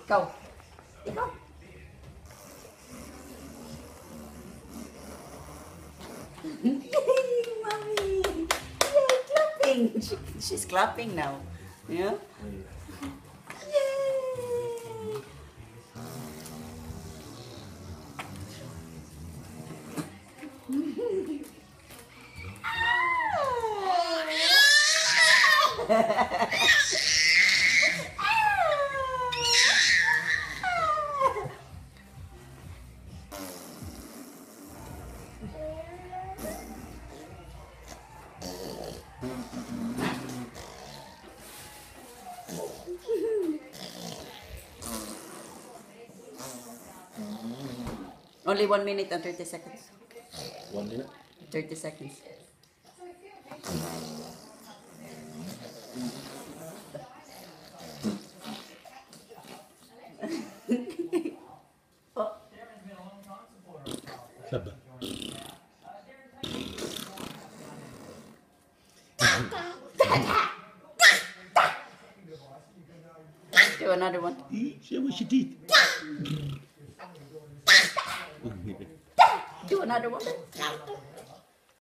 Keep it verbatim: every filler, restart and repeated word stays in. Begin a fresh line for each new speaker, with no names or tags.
Go. Ikaw. Mommy. Yay, clapping. She, she's clapping now. Yeah? Yay. Only one minute and thirty seconds.
One minute?
Thirty seconds. Oh.
Sabah.
Do another one.
Show us your teeth.
Do another one.